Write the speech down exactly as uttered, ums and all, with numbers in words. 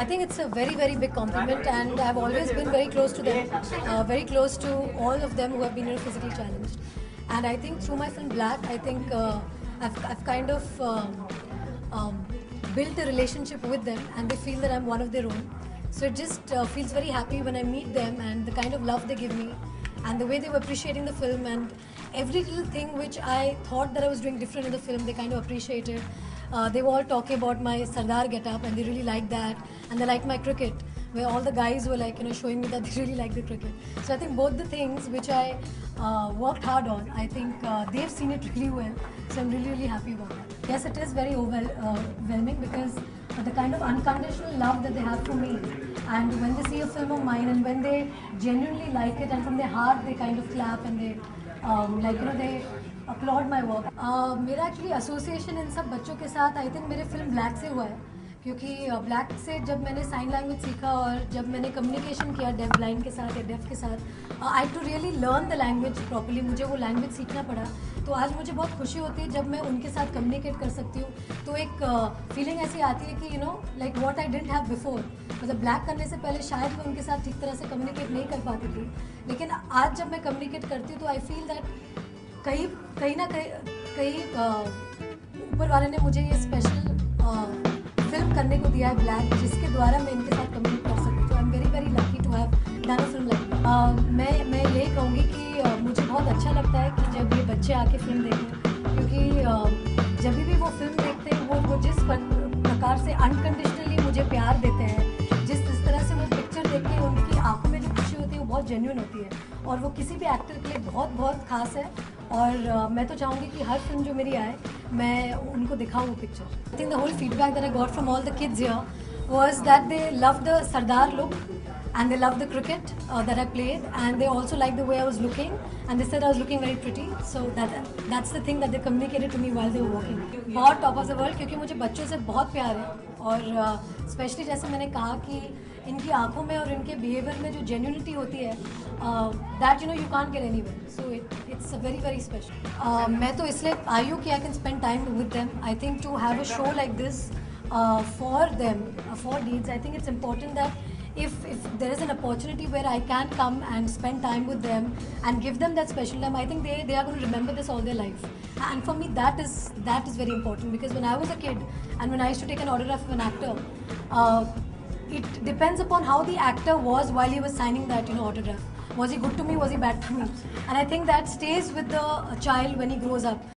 think it's a very, very big compliment, and I've always been very close to them, uh, very close to all of them who have been you know, physically challenged. And I think through my film Black, I think uh, I've, I've kind of um, um, built a relationship with them, and they feel that I'm one of their own. So it just uh, feels very happy when I meet them, and the kind of love they give me, and the way they were appreciating the film, and every little thing which I thought that I was doing different in the film, they kind of appreciated. Uh, they were all talking about my Sardar get-up, and they really liked that, and they liked my cricket, where all the guys were like, you know, showing me that they really like the cricket. So I think both the things which I uh, worked hard on, I think uh, they've seen it really well. So I'm really, really happy about that. Yes, it is very overwhelming because the kind of unconditional love that they have for me, and when they see a film of mine, and when they genuinely like it, and from their heart they kind of clap and they um, like you know they applaud my work. Uh, मेरा actually association इन सब बच्चों के साथ I think मेरे film Black से हुआ है, क्योंकि ब्लैक से जब मैंने साइन लैंग्वेज सीखा और जब मैंने कम्युनिकेशन किया डेफ ब्लाइंड के साथ या डेफ के साथ, I too really learn the language properly, मुझे वो लैंग्वेज सीखना पड़ा. तो आज मुझे बहुत खुशी होती है जब मैं उनके साथ कम्युनिकेट कर सकती हूँ. तो एक फीलिंग uh, ऐसी आती है कि you know like what I didn't have before. मतलब ब्लैक करने से पहले शायद मैं उनके साथ ठीक तरह से कम्युनिकेट नहीं कर पाती थी, लेकिन आज जब मैं कम्युनिकेट करती हूँ तो आई फील दैट कहीं कहीं ना कहीं कहीं ऊपर वाले ने मुझे ये स्पेशल फिल्म करने को दिया है ब्लैक, जिसके द्वारा मैं इनके साथ कम्युनिकेट कर सकती हूँ. I am very very lucky to have done a film like. मैं मैं यही कहूँगी कि uh, मुझे बहुत अच्छा लगता है कि जब ये बच्चे आके फिल्म देखें, क्योंकि uh, जब भी वो फिल्म देखते हैं वो वो जिस प्रकार से अनकंडीशनली मुझे प्यार देते हैं, जिस जिस तरह से वो पिक्चर देख के उनकी आंखों में जो खुशी होती है वो बहुत जेन्युइन होती है, और वो किसी भी एक्टर के लिए बहुत बहुत खास है. और uh, मैं तो चाहूँगी कि हर फिल्म जो मेरी आए मैं उनको दिखाऊँ वो picture. I think the whole feedback that I got from all the kids here was that they love the Sardar look, and they love the cricket uh, that I played, and they also like the way I was looking, and they said I was looking very pretty. So that that's the thing that they communicated to me while they were walking. बहुत top of the world, क्योंकि मुझे बच्चों से बहुत प्यार है, और specially uh, जैसे मैंने कहा कि इनकी आंखों में और इनके बिहेवियर में जो जेन्युइनिटी होती है, that you know you can't get anywhere. So it it's very very special. मैं तो इसलिए आई हूँ कि I can spend time with them. I think to have a show like this for them, for deeds, I think it's important that If, if there is an opportunity where I can come and spend time with them and give them that special time, I think they, they are going to remember this all their life. And for me, that is that is very important, because when I was a kid and when I used to take an autograph of an actor, uh, it depends upon how the actor was while he was signing that you know autograph. Was he good to me? Was he bad to me? And I think that stays with the child when he grows up.